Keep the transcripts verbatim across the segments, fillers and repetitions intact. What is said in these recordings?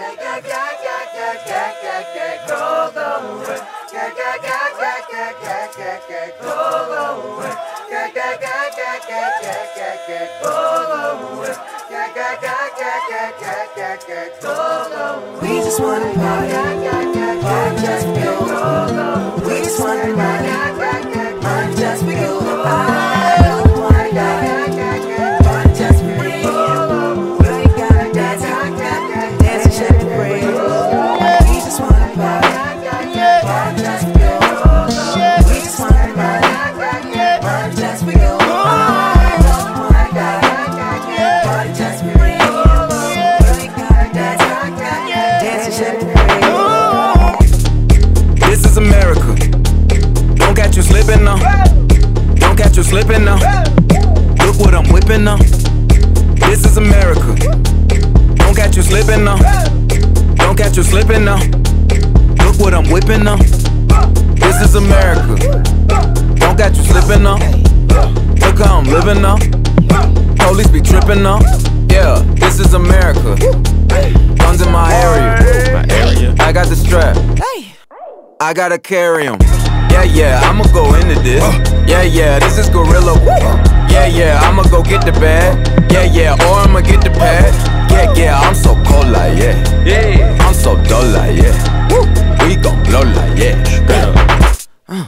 We just wanna party, party just for you. We just wanna party, party just for you. I don't wanna die, party just for you. We ain't gotta dance, dance and shake and pray. We just wanna party, party just for you. We just wanna party, party just for you. I don't wanna die, party just for you. This is America. Don't catch you slipping now. Don't catch you slipping now. Look what I'm whipping now. This is America. Don't catch you slipping now. Don't catch you slipping now. Look what I'm whipping now. This is America. Don't catch you slipping now. Look how I'm living now. Police be tripping now. Yeah, this is America. Guns in my area. My area. I got the strap. I gotta carry 'em. Yeah, yeah, I'ma go into this. Yeah, yeah, this is gorilla. Yeah, yeah, I'ma go get the bag. Yeah, yeah, or I'ma get the pad. Yeah, yeah, I'm so cold like yeah. Yeah, I'm so dull like yeah. We gon' blow like yeah. Uh.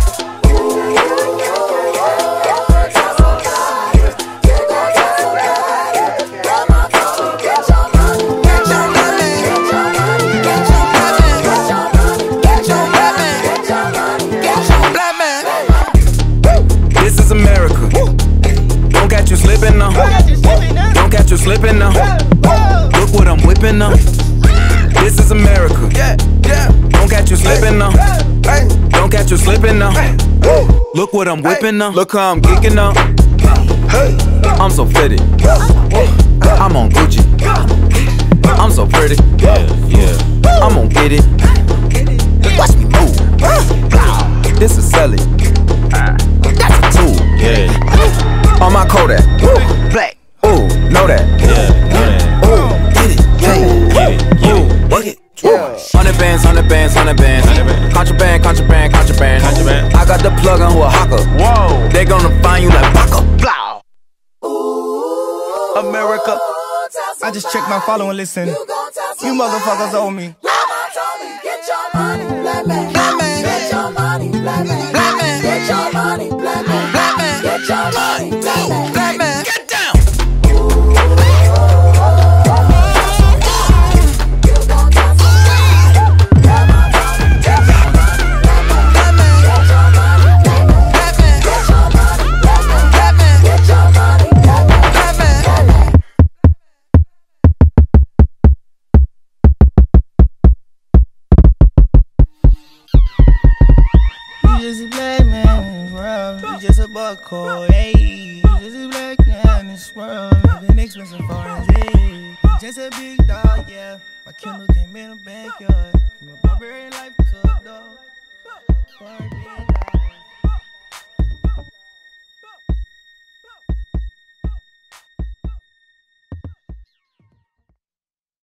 Slipping now. Don't catch you slipping now. Look what I'm whipping now. This is America. Don't catch you slipping now. Don't catch you slipping now. Look what I'm whipping now. Look how I'm geeking now. I'm so fitted. I'm on Gucci. I'm so pretty. Yeah, yeah. I'm gonna get it. Watch me move. This is Sally. That's a tool. Yeah. On my Kodak, ooh, black, ooh, know that, yeah, know that, ooh, get it, yeah, get it, yeah, work it, yeah. Hundred bands, hundred bands, hundred bands, contraband, contraband, contraband, contraband. I got the plug on who a hawker. Whoa, they gonna find you like Baka, blah. Ooh, America. I just checked my follow and listen. You motherfuckers owe me. Get your money, black man. Black man. Get your money, black man. Black man. Get your money, black man. Black man. Get your money, black man. Black man. Get down. Just a buckhole, hey. Just a black man in this world, living expensive foreign, hey. Just a big dog, yeah. My Kindle came in the backyard. From a barbarian life to a dog.